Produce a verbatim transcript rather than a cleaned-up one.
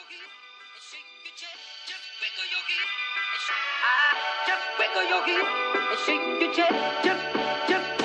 hip and shake your chest. Just wiggle your hip and shake. Ah, just wiggle your hip and shake your chest. Just, just.